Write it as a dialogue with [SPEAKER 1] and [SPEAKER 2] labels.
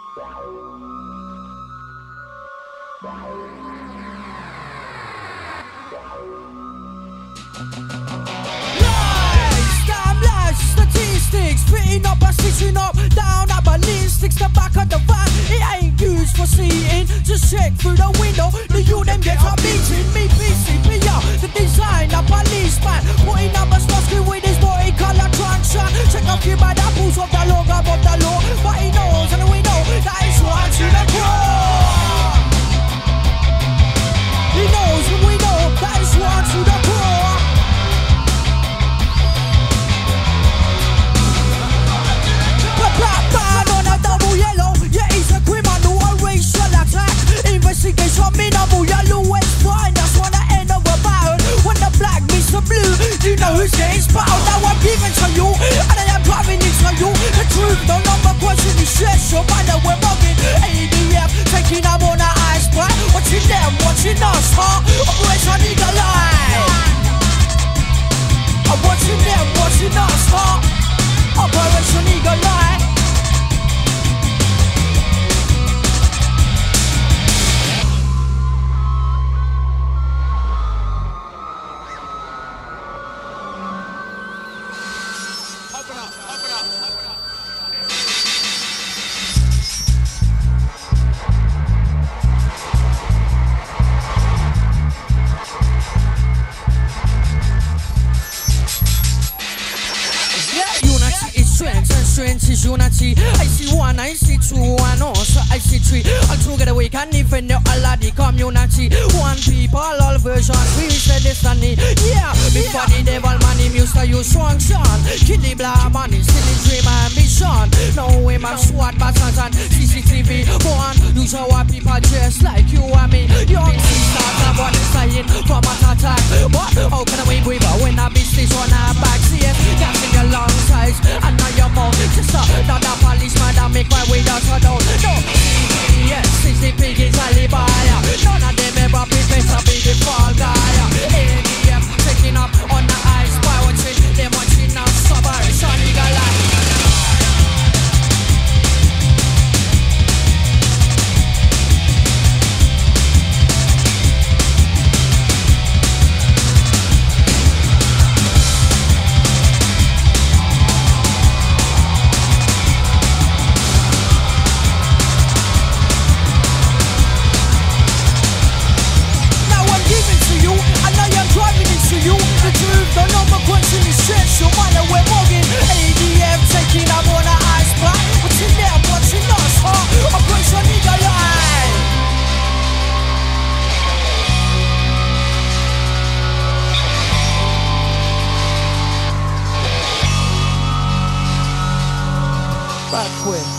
[SPEAKER 1] Statistics, fitting up and stitching up, down at ballistics, the back of the van, it ain't used for seeing, just check through the window, the you them get a beating, me PCP out, the design, a policeman, putting up a slusky with his body color transition, check up your bad apples of the logo above the law, but he knows and we know, that is one to the core. He knows and we know, that is one to the core. Black man on a double yellow, yeah he's a criminal, a racial attack. Investigation minimal, yellow is fine, that's when the end of a battle. When the black meets the blue, you know who's getting spotted. Now I'm giving to you, and I am driving into you. The truth, no longer question is shit, so man that we're mugging. ADF, taking them on the ice, but watching them, watching us, huh? Operation Eagle Eye. I'm watching them, watching us, huh? Operation Eagle Eye. Strength is unity. I see one, I see two, and also I see three. All together we can defend the all of the community. One people, all versions, we reach the destiny. Yeah, before the devil man, him used to use strong shot. Kill the black man, it's still his dream and ambition. Now we have SWAT battles and CCTV. One, use our people just like you and me. Young sisters, I'm what is saying from an attack. But how can we breathe when a business on our back? See it, gas in your long size, and now your mouth. Sister, not a policeman that make my way out of down. No, yes, 60 pig is alibi. None of them ever prepare to be the fall guy. ADF taking up on the ice by watching them watching us suffer. Sonny Galai. The truth, the number question is shit, so man we're mugging. ADF taking up on the ice pack. Watching them, watching us, huh? Operation Eagle Eye. Back quick.